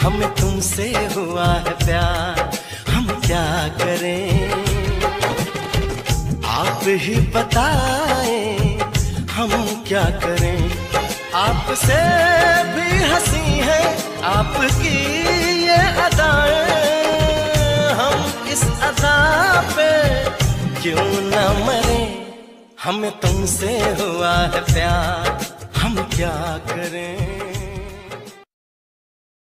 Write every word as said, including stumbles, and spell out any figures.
हमें तुमसे हुआ है प्यार, हम क्या करें आप ही बताएं, हम क्या करें। आपसे भी हंसी है आपकी ये अदाएं, हम इस अदा पे क्यों न मरे। हमें तुमसे हुआ है प्यार, हम क्या करें।